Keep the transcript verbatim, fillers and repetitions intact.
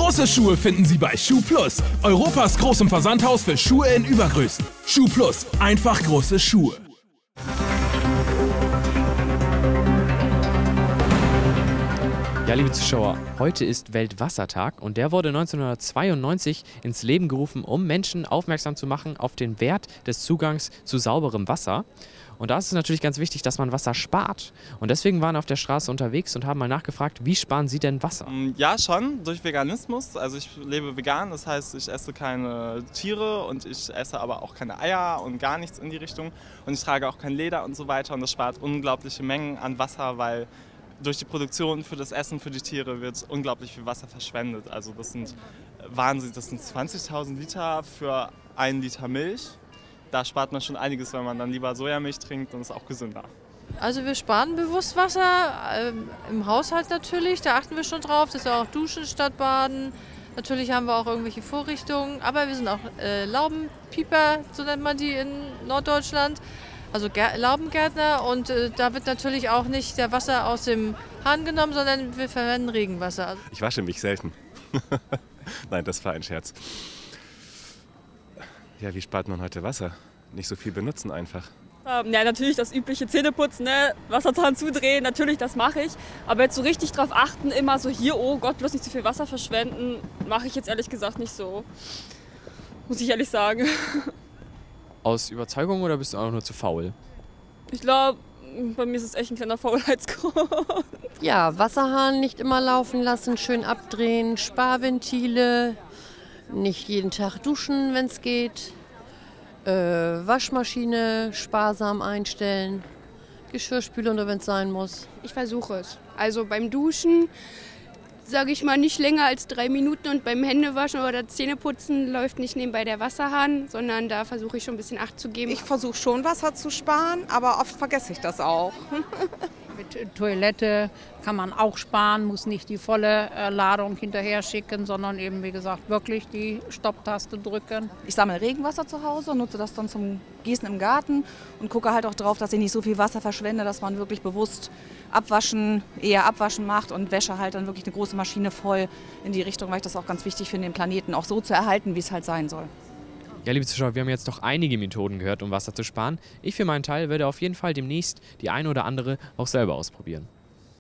Große Schuhe finden Sie bei SchuhPlus, Europas großem Versandhaus für Schuhe in Übergrößen. SchuhPlus, einfach große Schuhe. Ja, liebe Zuschauer, heute ist Weltwassertag und der wurde neunzehnhundertzweiundneunzig ins Leben gerufen, um Menschen aufmerksam zu machen auf den Wert des Zugangs zu sauberem Wasser. Und da ist es natürlich ganz wichtig, dass man Wasser spart. Und deswegen waren wir auf der Straße unterwegs und haben mal nachgefragt, wie sparen Sie denn Wasser? Ja, schon, durch Veganismus. Also ich lebe vegan, das heißt, ich esse keine Tiere und ich esse aber auch keine Eier und gar nichts in die Richtung. Und ich trage auch kein Leder und so weiter. Und das spart unglaubliche Mengen an Wasser, weil durch die Produktion für das Essen für die Tiere wird unglaublich viel Wasser verschwendet. Also das sind Wahnsinn, das sind zwanzigtausend Liter für einen Liter Milch. Da spart man schon einiges, wenn man dann lieber Sojamilch trinkt und ist auch gesünder. Also wir sparen bewusst Wasser, ähm, im Haushalt natürlich, da achten wir schon drauf, dass wir auch duschen statt baden. Natürlich haben wir auch irgendwelche Vorrichtungen, aber wir sind auch äh, Laubenpieper, so nennt man die in Norddeutschland. Also Laubengärtner, und äh, da wird natürlich auch nicht der Wasser aus dem Hahn genommen, sondern wir verwenden Regenwasser. Also ich wasche mich selten. Nein, das war ein Scherz. Ja, wie spart man heute Wasser? Nicht so viel benutzen einfach. Ähm, ja, natürlich das übliche Zähneputzen, ne? Wasserzahn zudrehen, natürlich, das mache ich. Aber jetzt so richtig drauf achten, immer so hier, oh Gott, bloß nicht zu viel Wasser verschwenden, mache ich jetzt ehrlich gesagt nicht so. Muss ich ehrlich sagen. Aus Überzeugung oder bist du auch nur zu faul? Ich glaube, bei mir ist es echt ein kleiner Faulheitsgrund. Ja, Wasserhahn nicht immer laufen lassen, schön abdrehen, Sparventile, nicht jeden Tag duschen, wenn es geht, äh, Waschmaschine sparsam einstellen, Geschirrspüler nur, wenn es sein muss. Ich versuche es. Also beim Duschen, sage ich mal, nicht länger als drei Minuten, und beim Händewaschen oder Zähneputzen läuft nicht nebenbei der Wasserhahn, sondern da versuche ich schon ein bisschen Acht zu geben. Ich versuche schon Wasser zu sparen, aber oft vergesse ich das auch. Mit Toilette kann man auch sparen, muss nicht die volle Ladung hinterher schicken, sondern eben, wie gesagt, wirklich die Stopptaste drücken. Ich sammle Regenwasser zu Hause, nutze das dann zum Gießen im Garten und gucke halt auch drauf, dass ich nicht so viel Wasser verschwende, dass man wirklich bewusst abwaschen, eher abwaschen macht und Wäsche halt dann wirklich eine große Maschine voll in die Richtung, weil ich das auch ganz wichtig finde, den Planeten auch so zu erhalten, wie es halt sein soll. Ja, liebe Zuschauer, wir haben jetzt doch einige Methoden gehört, um Wasser zu sparen. Ich für meinen Teil werde auf jeden Fall demnächst die eine oder andere auch selber ausprobieren.